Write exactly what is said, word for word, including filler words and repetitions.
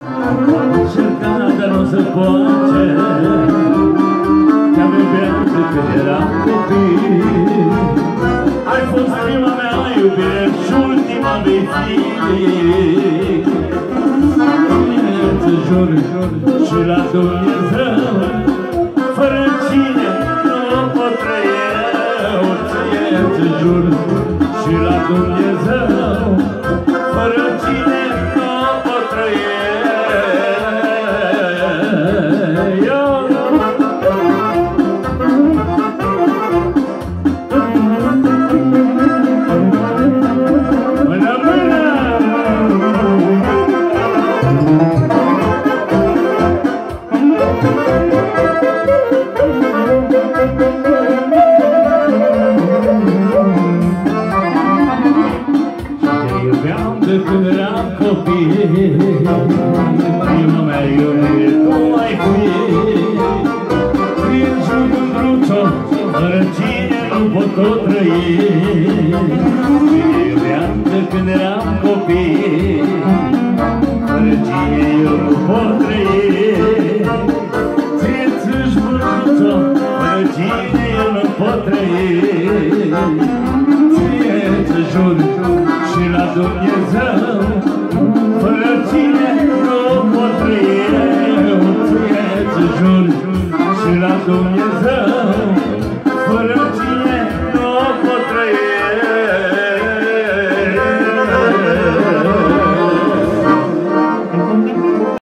Încerca, dar nu se poate, te-am iubit de când eram copii. Ai fost prima mea iubire și ultima vei fi. Îți jur și la Dumnezeu, fără cine nu pot trăi eu. Ție-ți jur și la Dumnezeu, fără cine nu pot trăi eu. Când eram copii, prima mea iubire tu ai fi. Prin jurul bruțo, fără cine nu pot tot trăi. Te iubeam de când eram copii, fără cine eu nu pot trăi. Ție-ți bruțo, fără cine eu nu pot trăi. Ție-ți jur și la Dumnezeu, fără cine nu pot trăi eu. Ție-ți jur și la Dumnezeu,